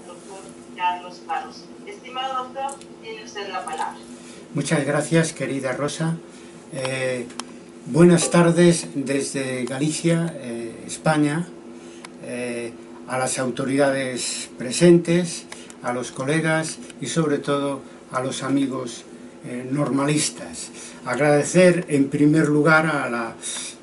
doctor Carlos Paros. Estimado doctor, tiene usted la palabra. Muchas gracias, querida Rosa. Buenas tardes desde Galicia, España, a las autoridades presentes, a los colegas y sobre todo a los amigos normalistas. Agradecer en primer lugar a la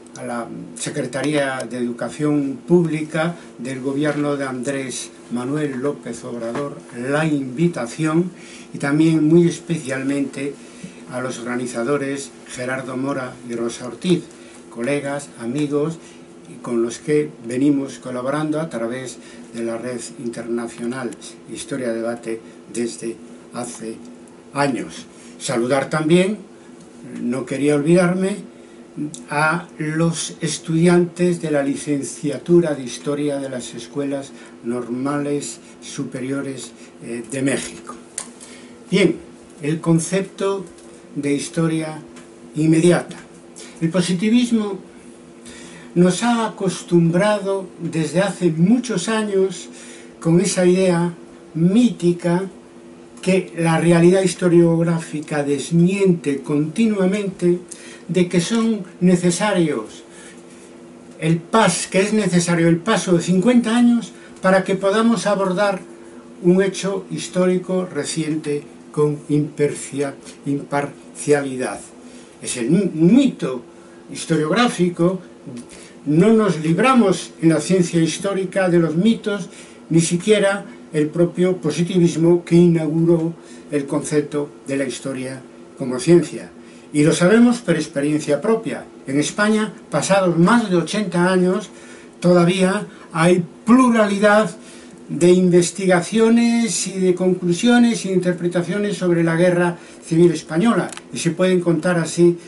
Secretaría de Educación Pública del Gobierno de Andrés Manuel López Obrador la invitación y también muy especialmente a los organizadores Gerardo Mora y Rosa Ortiz, colegas, amigos y con los que venimos colaborando a través de la Red Internacional Historia Debate desde hace años. Saludar también, no quería olvidarme, a los estudiantes de la licenciatura de Historia de las Escuelas Normales Superiores de México. Bien, el concepto de historia inmediata. El positivismo nos ha acostumbrado desde hace muchos años con esa idea mítica que la realidad historiográfica desmiente continuamente de que son necesarios que es necesario el paso de 50 años para que podamos abordar un hecho histórico reciente con imparcialidad. Es un mito historiográfico, no nos libramos en la ciencia histórica de los mitos, ni siquiera el propio positivismo que inauguró el concepto de la historia como ciencia. Y lo sabemos por experiencia propia. En España, pasados más de 80 años, todavía hay pluralidad de investigaciones y de conclusiones e interpretaciones sobre la Guerra Civil Española. Y se pueden contar así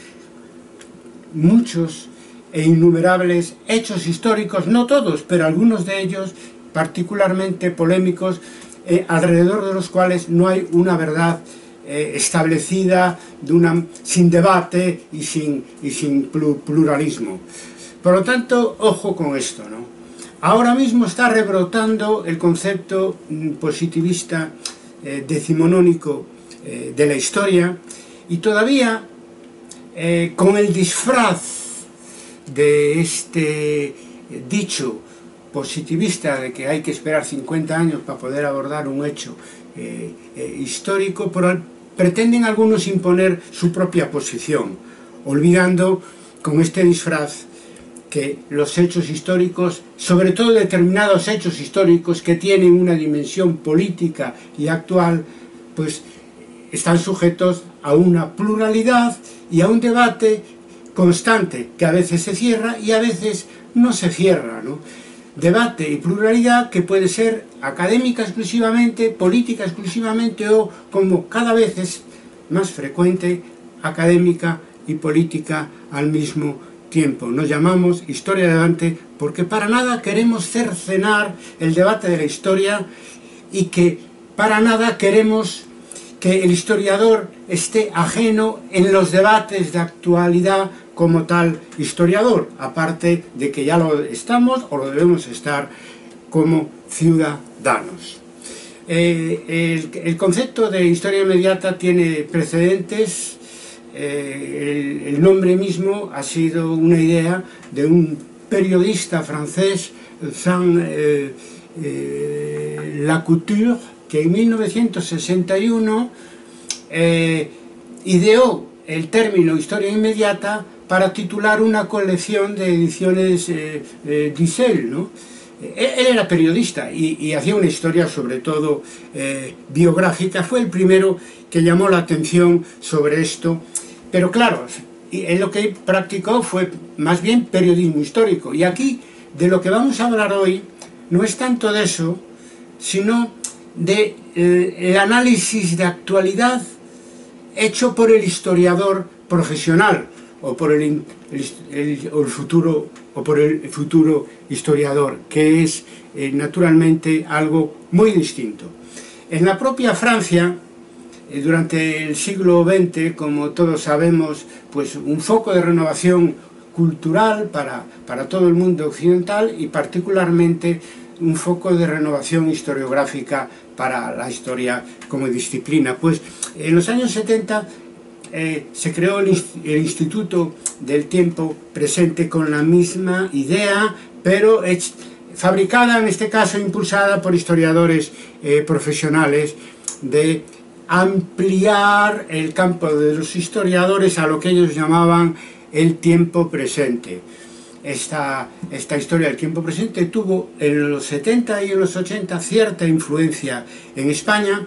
muchos e innumerables hechos históricos, no todos, pero algunos de ellos particularmente polémicos, alrededor de los cuales no hay una verdad establecida, sin debate y sin pluralismo. Por lo tanto, ojo con esto, ¿no? Ahora mismo está rebrotando el concepto positivista decimonónico de la historia y todavía con el disfraz de este dicho positivista de que hay que esperar 50 años para poder abordar un hecho histórico, pretenden algunos imponer su propia posición, olvidando con este disfraz que los hechos históricos, sobre todo determinados hechos históricos que tienen una dimensión política y actual, pues están sujetos a una pluralidad y a un debate constante, que a veces se cierra y a veces no se cierra, ¿no? Debate y pluralidad que puede ser académica exclusivamente, política exclusivamente o, como cada vez es más frecuente, académica y política al mismo tiempo. Nos llamamos Historia de Debate porque para nada queremos cercenar el debate de la historia y que para nada queremos que el historiador esté ajeno en los debates de actualidad como tal historiador, aparte de que ya lo estamos o lo debemos estar como ciudadanos. El concepto de historia inmediata tiene precedentes. El nombre mismo ha sido una idea de un periodista francés, Jean Lacouture, que en 1961 ideó el término historia inmediata para titular una colección de ediciones Dissel, ¿no? Él era periodista y hacía una historia sobre todo biográfica. Fue el primero que llamó la atención sobre esto, pero claro, él lo que practicó fue más bien periodismo histórico. Y aquí de lo que vamos a hablar hoy no es tanto de eso, sino del análisis de actualidad hecho por el historiador profesional o por el futuro historiador, que es naturalmente algo muy distinto. En la propia Francia, durante el siglo XX, como todos sabemos, pues un foco de renovación cultural para todo el mundo occidental y particularmente un foco de renovación historiográfica para la historia como disciplina. Pues en los años 70 se creó el Instituto del Tiempo Presente con la misma idea, pero fabricada, en este caso impulsada por historiadores profesionales, de ampliar el campo de los historiadores a lo que ellos llamaban el tiempo presente. Esta historia del tiempo presente tuvo en los 70 y en los 80 cierta influencia en España.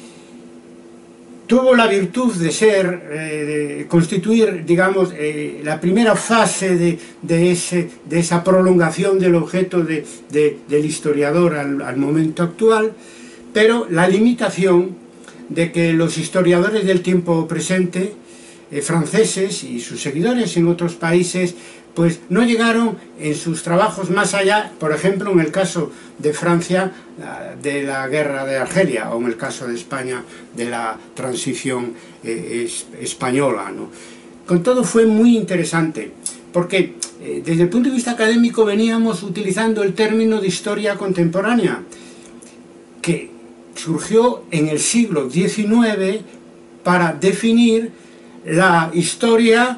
Tuvo la virtud de de constituir, digamos, la primera fase de esa prolongación del objeto del historiador al momento actual, pero la limitación de que los historiadores del tiempo presente, franceses y sus seguidores en otros países, pues no llegaron en sus trabajos más allá, por ejemplo, en el caso de Francia, de la guerra de Argelia, o en el caso de España, de la transición española, ¿no? Con todo fue muy interesante, porque desde el punto de vista académico veníamos utilizando el término de historia contemporánea, que surgió en el siglo XIX para definir la historia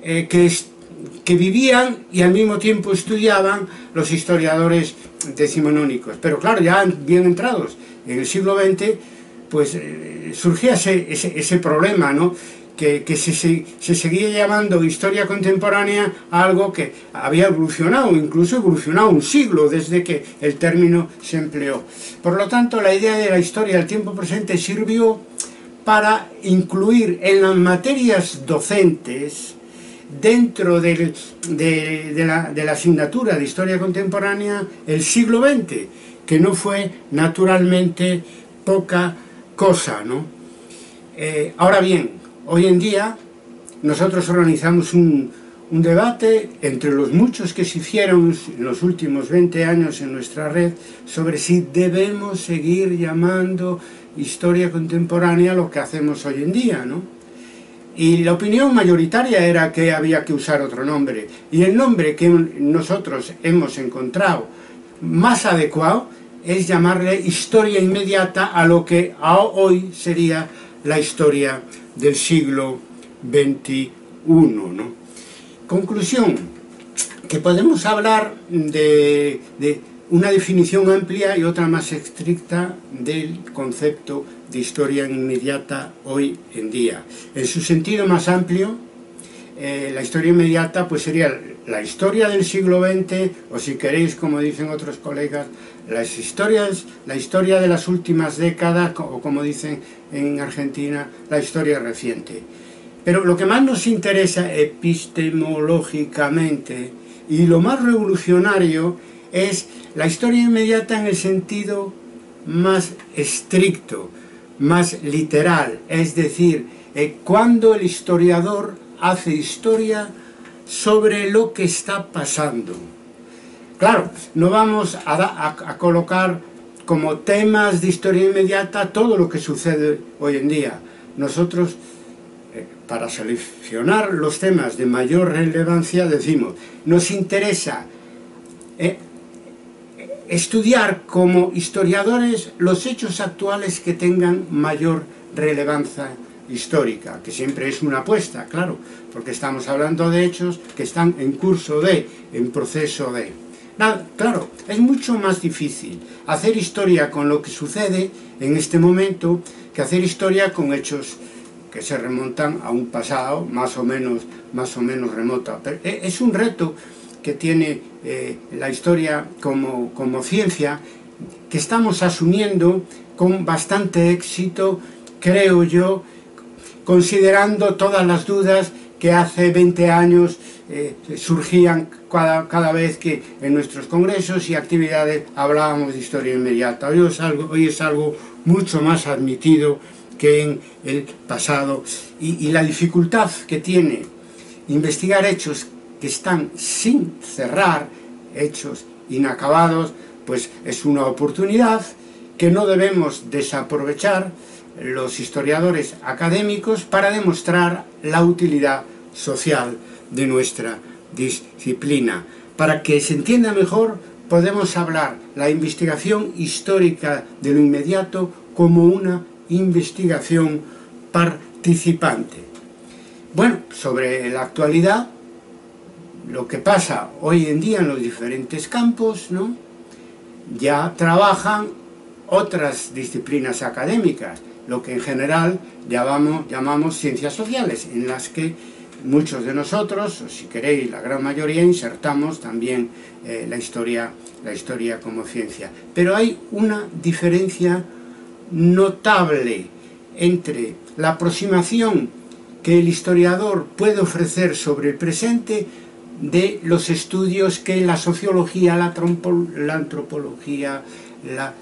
que vivían y al mismo tiempo estudiaban los historiadores decimonónicos. Pero claro, ya bien entrados en el siglo XX, pues surgía ese problema, ¿no? Que se seguía llamando historia contemporánea a algo que había evolucionado, incluso evolucionado un siglo desde que el término se empleó. Por lo tanto, la idea de la historia del tiempo presente sirvió para incluir en las materias docentes, dentro de la asignatura de historia contemporánea, el siglo XX, que no fue naturalmente poca cosa, ¿no? Ahora bien, hoy en día nosotros organizamos un debate entre los muchos que se hicieron en los últimos 20 años en nuestra red sobre si debemos seguir llamando historia contemporánea lo que hacemos hoy en día, ¿no? Y la opinión mayoritaria era que había que usar otro nombre, y el nombre que nosotros hemos encontrado más adecuado es llamarle historia inmediata a lo que hoy sería la historia del siglo XXI, ¿no? Conclusión, que podemos hablar de una definición amplia y otra más estricta del concepto de historia inmediata hoy en día. En su sentido más amplio, la historia inmediata pues sería la historia del siglo XX, o si queréis, como dicen otros colegas, la historia de las últimas décadas, o como dicen en Argentina, la historia reciente. Pero lo que más nos interesa epistemológicamente y lo más revolucionario es la historia inmediata en el sentido más estricto, más literal, es decir, cuando el historiador hace historia sobre lo que está pasando. Claro, no vamos a colocar como temas de historia inmediata todo lo que sucede hoy en día. Nosotros, para seleccionar los temas de mayor relevancia, decimos, nos interesa estudiar como historiadores los hechos actuales que tengan mayor relevancia histórica, que siempre es una apuesta, claro, porque estamos hablando de hechos que están en curso en proceso de. Nada, claro, es mucho más difícil hacer historia con lo que sucede en este momento que hacer historia con hechos que se remontan a un pasado más o menos remoto. Pero es un reto que tiene la historia como ciencia, que estamos asumiendo con bastante éxito, creo yo, considerando todas las dudas que hace 20 años surgían cada vez que en nuestros congresos y actividades hablábamos de historia inmediata. Hoy es algo mucho más admitido que en el pasado, y la dificultad que tiene investigar hechos que están sin cerrar, hechos inacabados, pues es una oportunidad que no debemos desaprovechar los historiadores académicos para demostrar la utilidad social de nuestra disciplina, para que se entienda mejor podemos hablar la investigación histórica de lo inmediato como una investigación participante. Bueno, sobre la actualidad, lo que pasa hoy en día en los diferentes campos, ¿no? Ya trabajan otras disciplinas académicas, lo que en general llamamos ciencias sociales, en las que muchos de nosotros, o si queréis la gran mayoría, insertamos también la historia como ciencia. Pero hay una diferencia notable entre la aproximación que el historiador puede ofrecer sobre el presente de los estudios que la sociología, la antropología, la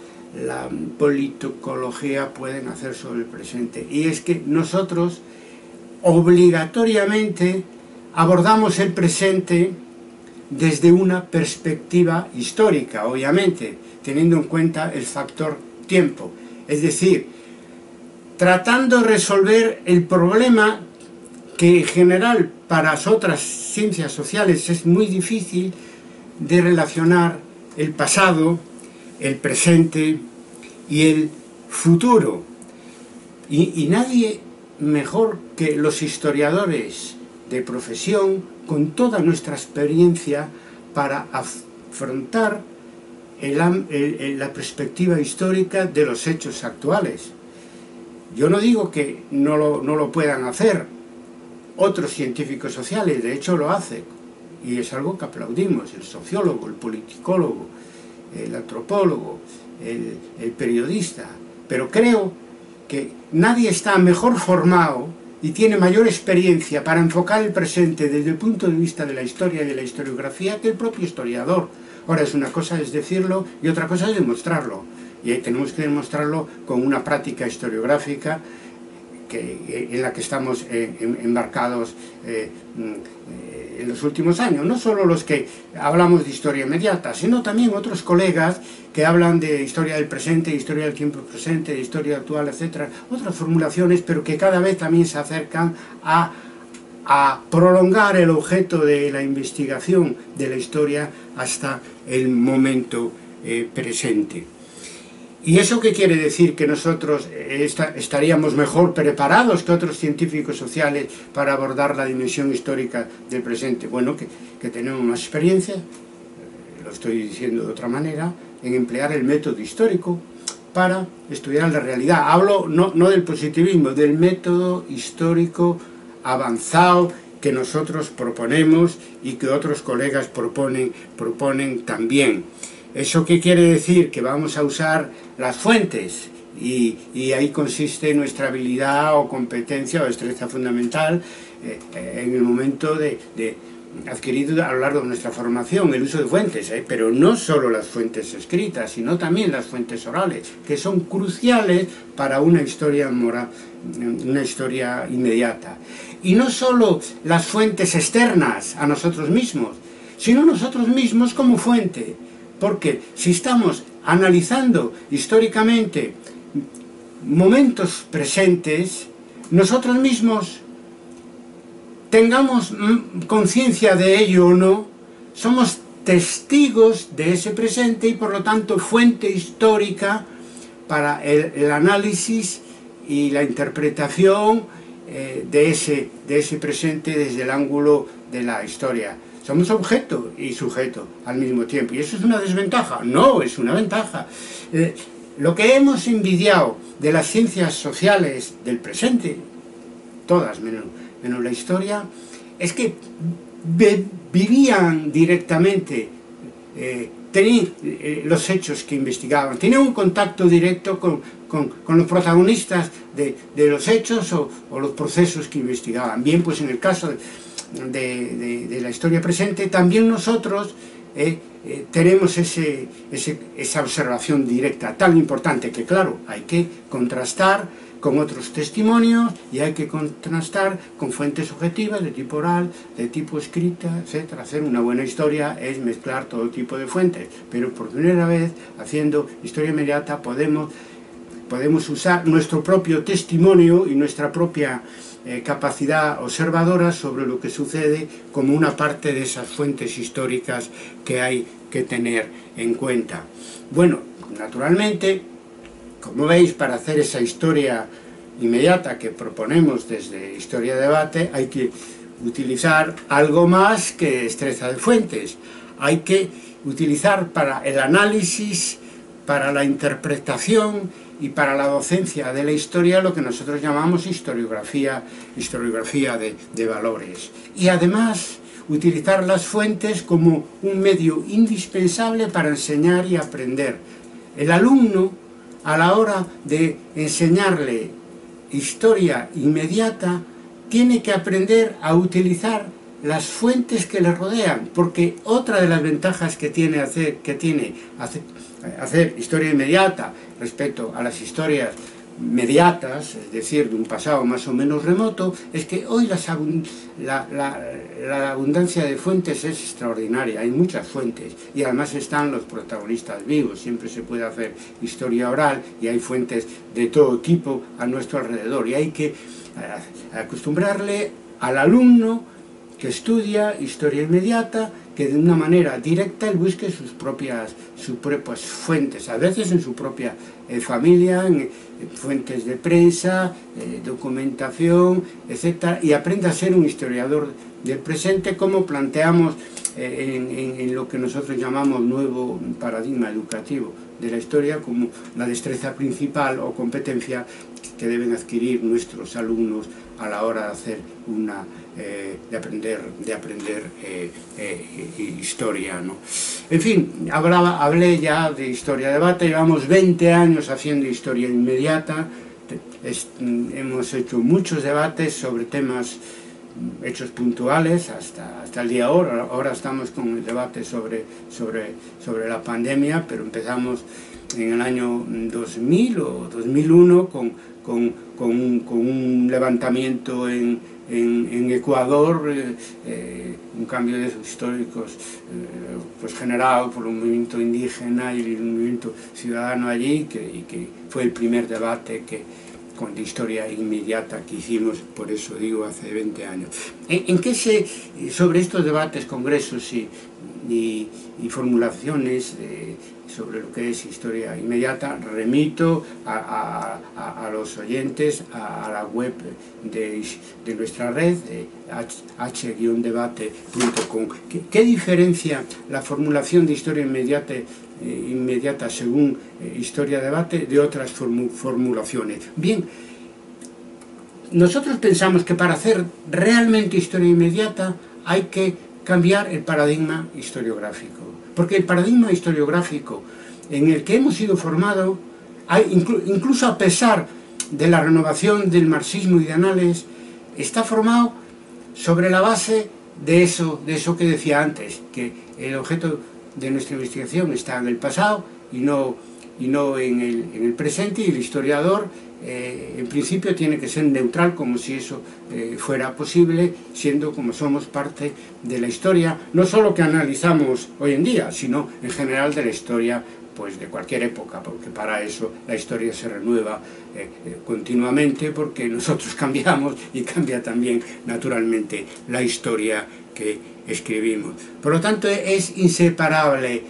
politicología pueden hacer sobre el presente. Y es que nosotros obligatoriamente abordamos el presente desde una perspectiva histórica, obviamente, teniendo en cuenta el factor tiempo. Es decir, tratando de resolver el problema que en general para las otras ciencias sociales es muy difícil de relacionar el pasado, el presente y el futuro. Y nadie mejor que los historiadores de profesión, con toda nuestra experiencia, para afrontar la perspectiva histórica de los hechos actuales. Yo no digo que no lo puedan hacer otros científicos sociales, de hecho lo hacen, y es algo que aplaudimos, el sociólogo, el politicólogo, el antropólogo, el periodista, pero creo que nadie está mejor formado y tiene mayor experiencia para enfocar el presente desde el punto de vista de la historia y de la historiografía que el propio historiador. Ahora, una cosa es decirlo y otra cosa es demostrarlo, y ahí tenemos que demostrarlo con una práctica historiográfica en la que estamos embarcados en los últimos años. No solo los que hablamos de historia inmediata, sino también otros colegas que hablan de historia del presente, de historia del tiempo presente, de historia actual, etcétera, otras formulaciones, pero que cada vez también se acercan a prolongar el objeto de la investigación de la historia hasta el momento presente. ¿Y eso qué quiere decir? ¿Que nosotros estaríamos mejor preparados que otros científicos sociales para abordar la dimensión histórica del presente? Bueno, que tenemos más experiencia, lo estoy diciendo de otra manera, en emplear el método histórico para estudiar la realidad. Hablo no del positivismo, del método histórico avanzado que nosotros proponemos y que otros colegas proponen también. ¿Eso qué quiere decir? Que vamos a usar las fuentes y ahí consiste nuestra habilidad o competencia o destreza fundamental en el momento de adquirido a lo largo de nuestra formación, el uso de fuentes, pero no solo las fuentes escritas, sino también las fuentes orales, que son cruciales para una historia inmediata. Y no solo las fuentes externas a nosotros mismos, sino nosotros mismos como fuente. Porque si estamos analizando históricamente momentos presentes, nosotros mismos, tengamos conciencia de ello o no, somos testigos de ese presente y por lo tanto fuente histórica para el análisis y la interpretación de ese presente desde el ángulo de la historia. Somos objeto y sujeto al mismo tiempo. ¿Y eso es una desventaja? No, es una ventaja. Lo que hemos envidiado de las ciencias sociales del presente, todas menos la historia, es que vivían directamente, tenían los hechos que investigaban, tenían un contacto directo con los protagonistas de los hechos o los procesos que investigaban. Bien, pues en el caso de la historia presente, también nosotros tenemos esa observación directa tan importante que, claro, hay que contrastar con otros testimonios y hay que contrastar con fuentes objetivas de tipo oral, de tipo escrita, etc. Hacer una buena historia es mezclar todo tipo de fuentes, pero por primera vez, haciendo historia inmediata, podemos podemos usar nuestro propio testimonio y nuestra propia capacidad observadora sobre lo que sucede como una parte de esas fuentes históricas que hay que tener en cuenta. Bueno, naturalmente, como veis, para hacer esa historia inmediata que proponemos desde Historia de Debate, hay que utilizar algo más que destreza de fuentes. Hay que utilizar para el análisis, para la interpretación y para la docencia de la historia lo que nosotros llamamos historiografía de valores. Y además utilizar las fuentes como un medio indispensable para enseñar y aprender. El alumno, a la hora de enseñarle historia inmediata, tiene que aprender a utilizar las fuentes que le rodean, porque otra de las ventajas que tiene hacer historia inmediata respecto a las historias mediatas, es decir, de un pasado más o menos remoto, es que hoy la abundancia de fuentes es extraordinaria, hay muchas fuentes, y además están los protagonistas vivos, siempre se puede hacer historia oral, y hay fuentes de todo tipo a nuestro alrededor, y hay que acostumbrarle al alumno que estudia historia inmediata, que de una manera directa él busque sus propias fuentes, a veces en su propia familia, en fuentes de prensa, documentación, etc., y aprenda a ser un historiador del presente, como planteamos en lo que nosotros llamamos nuevo paradigma educativo de la historia, como la destreza principal o competencia que deben adquirir nuestros alumnos a la hora de hacer de aprender historia, ¿no? En fin, hablé ya de Historia de Debate, llevamos 20 años haciendo historia inmediata, hemos hecho muchos debates sobre temas, hechos puntuales hasta el día de ahora. Ahora estamos con el debate sobre la pandemia, pero empezamos en el año 2000 o 2001 con un levantamiento en Ecuador, un cambio de esos históricos pues generado por un movimiento indígena y un movimiento ciudadano allí, que fue el primer debate de historia inmediata que hicimos, por eso digo, hace 20 años. Sobre estos debates, congresos y formulaciones sobre lo que es historia inmediata, remito a los oyentes a la web de nuestra red, h-debate.com. ¿Qué diferencia la formulación de historia inmediata según Historia de Debate de otras formulaciones? Bien, nosotros pensamos que para hacer realmente historia inmediata hay que cambiar el paradigma historiográfico, porque el paradigma historiográfico en el que hemos sido formados, incluso a pesar de la renovación del marxismo y de Annales, está formado sobre la base de eso que decía antes, que el objeto de nuestra investigación está en el pasado y no en el presente, y el historiador en principio tiene que ser neutral, como si eso fuera posible, siendo como somos parte de la historia, no solo que analizamos hoy en día, sino en general de la historia pues de cualquier época, porque para eso la historia se renueva continuamente, porque nosotros cambiamos y cambia también naturalmente la historia que escribimos. Por lo tanto, es inseparable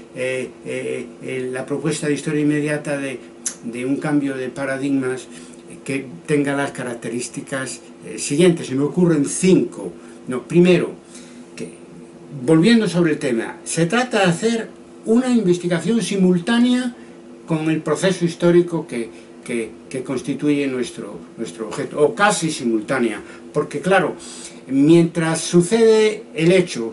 la propuesta de historia inmediata de un cambio de paradigmas que tenga las características siguientes. Se me ocurren 5. Primero, volviendo sobre el tema, se trata de hacer una investigación simultánea con el proceso histórico que constituye nuestro objeto, o casi simultánea, porque claro, mientras sucede el hecho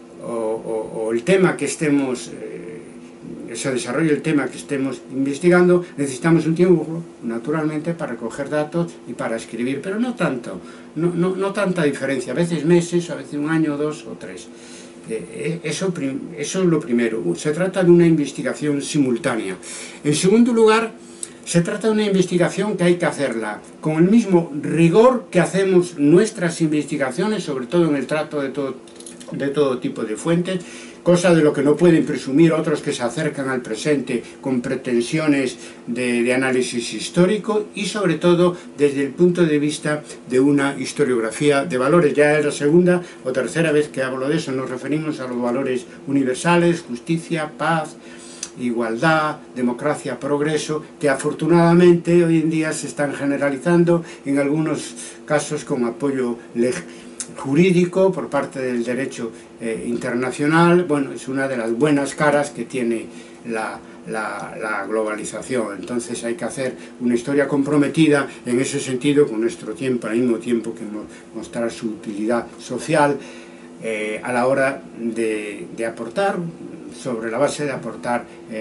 o el tema que estemos, se desarrolla el tema que estemos investigando, necesitamos un tiempo, naturalmente, para recoger datos y para escribir, pero no tanto, no tanta diferencia, a veces meses, a veces un año, 2 o 3. Eso es lo primero, se trata de una investigación simultánea. En segundo lugar, se trata de una investigación que hay que hacerla con el mismo rigor que hacemos nuestras investigaciones, sobre todo en el trato de todo de todo tipo de fuentes, cosa de lo que no pueden presumir otros que se acercan al presente con pretensiones de análisis histórico, y sobre todo desde el punto de vista de una historiografía de valores. Ya es la segunda o tercera vez que hablo de eso. Nos referimos a los valores universales: justicia, paz, igualdad, democracia, progreso, que afortunadamente hoy en día se están generalizando, en algunos casos con apoyo jurídico por parte del derecho internacional. Bueno, es una de las buenas caras que tiene la globalización. Entonces hay que hacer una historia comprometida en ese sentido con nuestro tiempo, al mismo tiempo que mostrar su utilidad social a la hora de aportar, sobre la base de aportar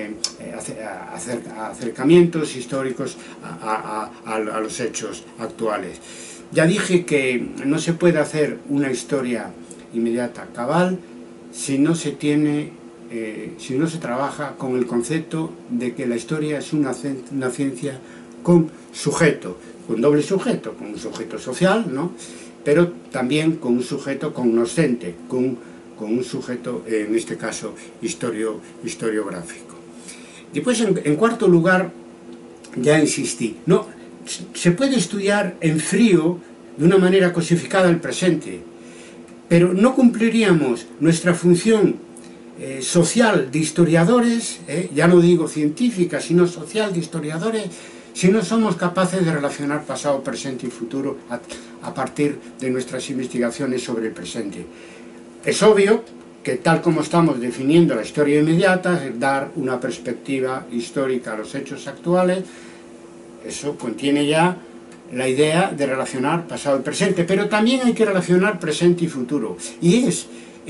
acercamientos históricos a los hechos actuales. Ya dije que no se puede hacer una historia inmediata cabal si no se trabaja con el concepto de que la historia es una ciencia con sujeto, con doble sujeto, con un sujeto social, ¿no?, pero también con un sujeto cognoscente, con un sujeto, en este caso, historiográfico. Después, en cuarto lugar, ya insistí, no, se puede estudiar en frío, de una manera cosificada, el presente, pero no cumpliríamos nuestra función social de historiadores, ya no digo científica, sino social de historiadores, si no somos capaces de relacionar pasado, presente y futuro a partir de nuestras investigaciones sobre el presente. Es obvio que, tal como estamos definiendo la historia inmediata, es dar una perspectiva histórica a los hechos actuales. Eso contiene ya la idea de relacionar pasado y presente, pero también hay que relacionar presente y futuro. Y es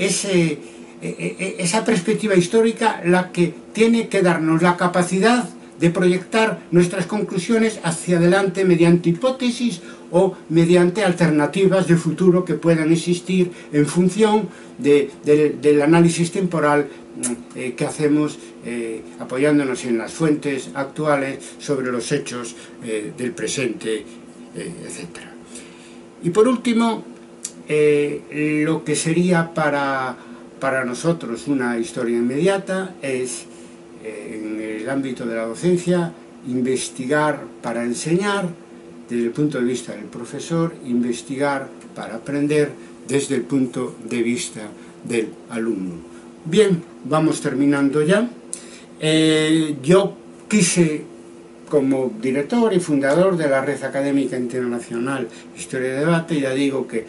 esa perspectiva histórica la que tiene que darnos la capacidad de proyectar nuestras conclusiones hacia adelante mediante hipótesis o mediante alternativas de futuro que puedan existir en función del análisis temporal que hacemos apoyándonos en las fuentes actuales sobre los hechos del presente, etc. Y por último, lo que sería para nosotros una historia inmediata es, en el ámbito de la docencia, investigar para enseñar desde el punto de vista del profesor, investigar para aprender desde el punto de vista del alumno. Bien, vamos terminando ya. Yo quise, como director y fundador de la Red Académica Internacional Historia y Debate, ya digo que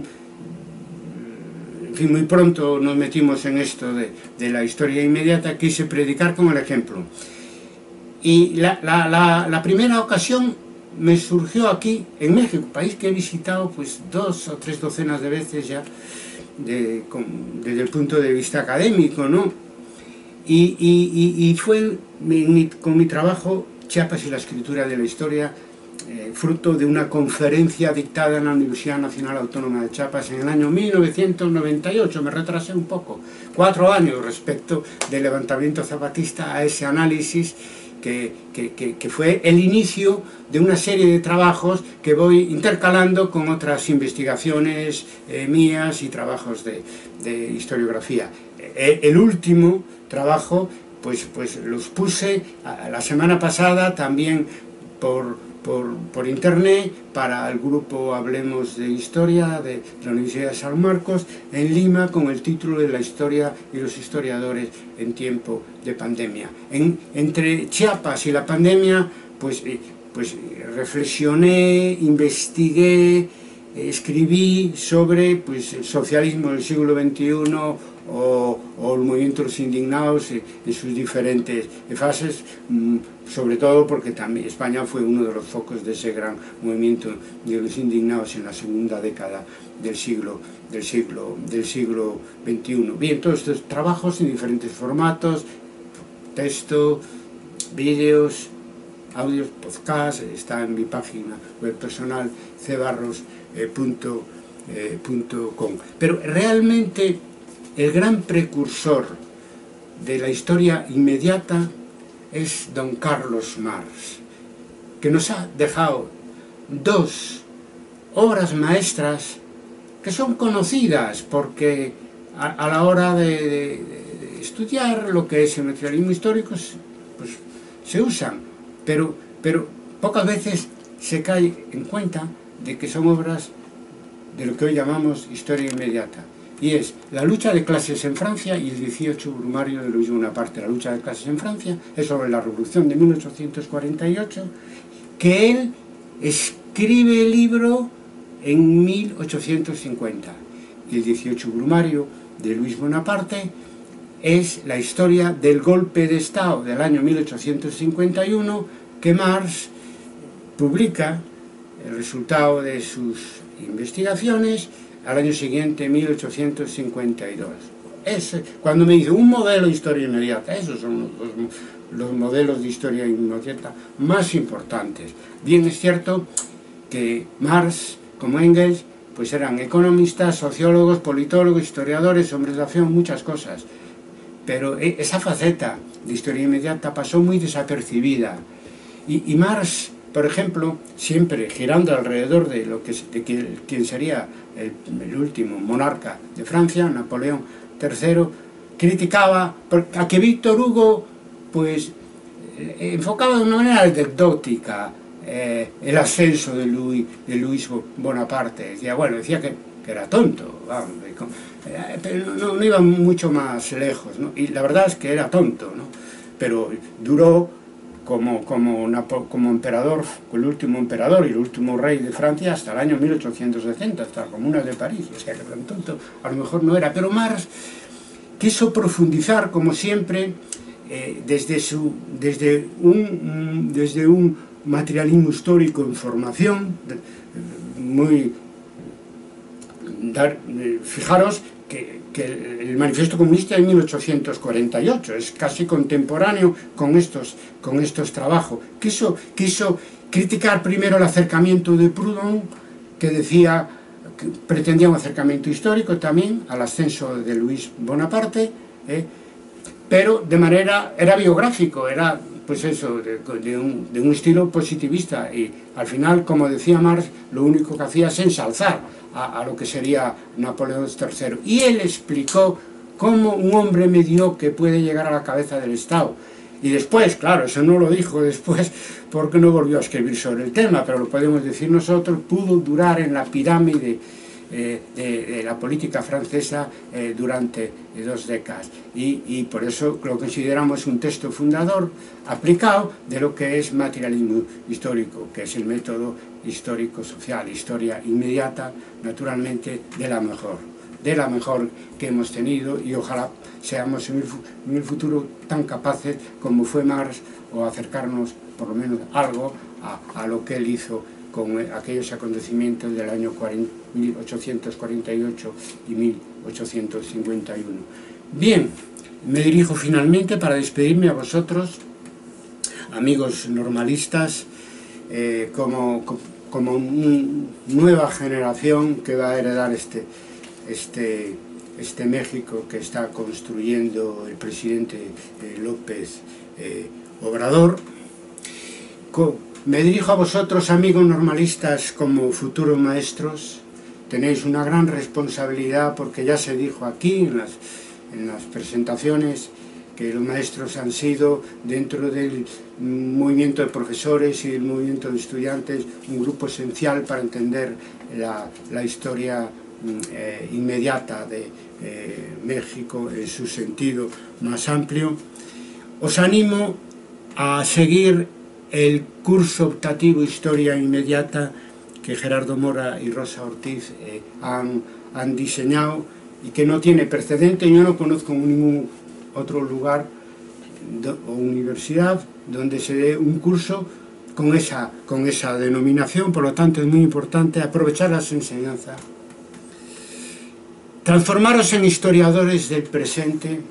en fin, muy pronto nos metimos en esto de la historia inmediata, quise predicar con el ejemplo. Y la primera ocasión me surgió aquí, en México, país que he visitado pues 2 o 3 docenas de veces ya, desde el punto de vista académico, ¿no? Y fue con mi trabajo Chiapas y la escritura de la historia, fruto de una conferencia dictada en la Universidad Nacional Autónoma de Chiapas en el año 1998, me retrasé un poco, 4 años respecto del levantamiento zapatista, a ese análisis que fue el inicio de una serie de trabajos que voy intercalando con otras investigaciones mías y trabajos de historiografía. El último trabajo pues los puse la semana pasada también por internet para el grupo Hablemos de Historia de la Universidad de San Marcos en Lima, con el título de La historia y los historiadores en tiempo de pandemia. Entre Chiapas y la pandemia pues reflexioné, investigué, escribí sobre pues, el socialismo del siglo XXI o el movimiento de los indignados en sus diferentes fases, sobre todo porque también España fue uno de los focos de ese gran movimiento de los indignados en la segunda década del siglo XXI. Bien, todos estos trabajos en diferentes formatos, texto, vídeos, audios, podcast, está en mi página web personal cebarros.com. Pero realmente el gran precursor de la historia inmediata es don Carlos Marx, que nos ha dejado 2 obras maestras que son conocidas porque a la hora de estudiar lo que es el materialismo histórico, pues se usan, pero pocas veces se cae en cuenta de que son obras de lo que hoy llamamos historia inmediata, y es la lucha de clases en Francia y el 18 Brumario de Luis Bonaparte. La lucha de clases en Francia es sobre la Revolución de 1848, que él escribe el libro en 1850, y el 18 Brumario de Luis Bonaparte es la historia del golpe de Estado del año 1851, que Marx publica el resultado de sus investigaciones al año siguiente, 1852. Cuando me dice un modelo de historia inmediata, esos son los modelos de historia inmediata más importantes. Bien es cierto que Marx, como Engels, pues eran economistas, sociólogos, politólogos, historiadores, hombres de acción, muchas cosas. Pero esa faceta de historia inmediata pasó muy desapercibida. Y Marx, por ejemplo, siempre girando alrededor de quien sería el último monarca de Francia, Napoleón III, criticaba a que Víctor Hugo pues enfocaba de una manera anecdótica el ascenso de Luis Bonaparte. Decía que era tonto, vamos, pero no iba mucho más lejos, ¿no? Y la verdad es que era tonto, ¿no? Pero duró como emperador, el último emperador y el último rey de Francia hasta el año 1860, hasta la Comuna de París. O sea que tan tonto a lo mejor no era, pero Marx quiso profundizar, como siempre, desde un materialismo histórico en formación muy... Fijaros que el Manifiesto Comunista de 1848 es casi contemporáneo con estos trabajos. Quiso criticar primero el acercamiento de Proudhon, que decía que pretendía un acercamiento histórico también al ascenso de Luis Bonaparte, pero de manera, era biográfico, era pues eso, de un estilo positivista, y al final, como decía Marx, lo único que hacía es ensalzar a lo que sería Napoleón III. Y él explicó cómo un hombre mediocre puede llegar a la cabeza del Estado. Y después, claro, eso no lo dijo después porque no volvió a escribir sobre el tema, pero lo podemos decir nosotros, pudo durar en la pirámide de la política francesa durante 2 décadas, y por eso lo consideramos un texto fundador aplicado de lo que es materialismo histórico, que es el método histórico-social, historia inmediata, naturalmente de la mejor que hemos tenido, y ojalá seamos en el futuro tan capaces como fue Marx, o acercarnos por lo menos algo a lo que él hizo con aquellos acontecimientos del año 1848 y 1851. Bien, me dirijo finalmente para despedirme a vosotros, amigos normalistas, como nueva generación que va a heredar este México que está construyendo el presidente López Obrador. Me dirijo a vosotros, amigos normalistas, como futuros maestros. Tenéis una gran responsabilidad, porque ya se dijo aquí en las presentaciones que los maestros han sido, dentro del movimiento de profesores y del movimiento de estudiantes, un grupo esencial para entender la historia inmediata de México en su sentido más amplio. Os animo a seguir el curso optativo Historia Inmediata que Gerardo Mora y Rosa Ortiz han diseñado, y que no tiene precedente. Yo no conozco ningún otro lugar o universidad donde se dé un curso con esa denominación. Por lo tanto, es muy importante aprovechar las enseñanzas, transformaros en historiadores del presente,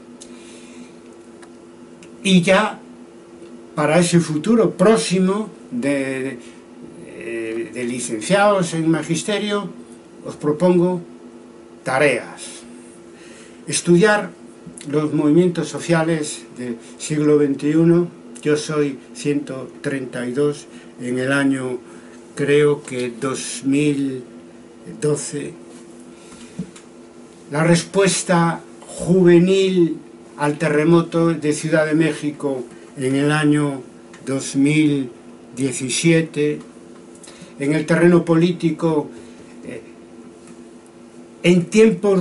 y ya para ese futuro próximo de licenciados en magisterio, os propongo tareas. Estudiar los movimientos sociales del siglo XXI. Yo soy 132 en el año, creo que 2012. la respuesta juvenil al terremoto de Ciudad de México en el año 2017, en el terreno político, en tiempo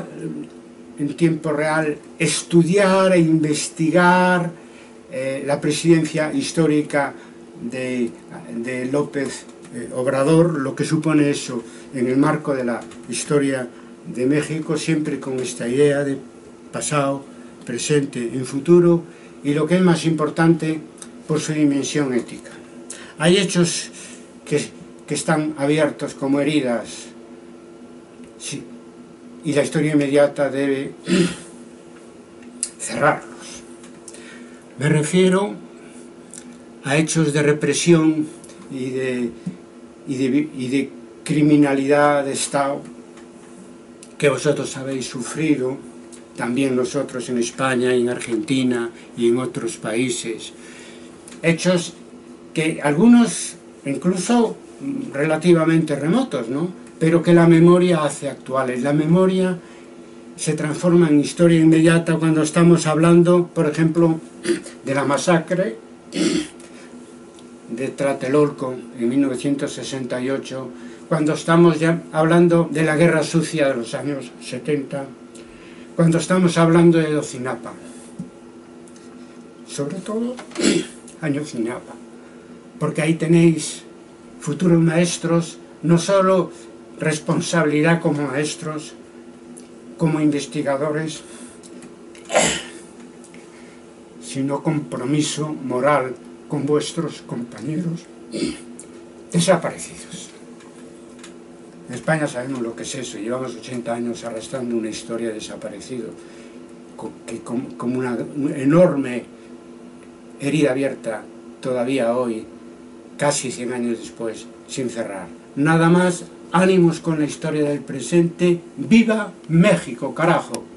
real, estudiar e investigar la presidencia histórica de López Obrador, lo que supone eso en el marco de la historia de México, siempre con esta idea de pasado, presente, en futuro, y lo que es más importante, por su dimensión ética. Hay hechos que están abiertos como heridas, sí, y la historia inmediata debe cerrarlos. Me refiero a hechos de represión y de criminalidad de Estado que vosotros habéis sufrido, también nosotros en España, en Argentina y en otros países. Hechos que algunos incluso relativamente remotos, ¿no?, pero que la memoria hace actuales. La memoria se transforma en historia inmediata cuando estamos hablando, por ejemplo, de la masacre de Tlatelolco en 1968, cuando estamos ya hablando de la guerra sucia de los años 70, cuando estamos hablando de Ayotzinapa, sobre todo Ayotzinapa, porque ahí tenéis futuros maestros, no solo responsabilidad como maestros, como investigadores, sino compromiso moral con vuestros compañeros desaparecidos. En España sabemos lo que es eso, llevamos 80 años arrastrando una historia de desaparecidos, como una enorme herida abierta todavía hoy, casi 100 años después, sin cerrar. Nada más, ánimos con la historia del presente. ¡Viva México, carajo!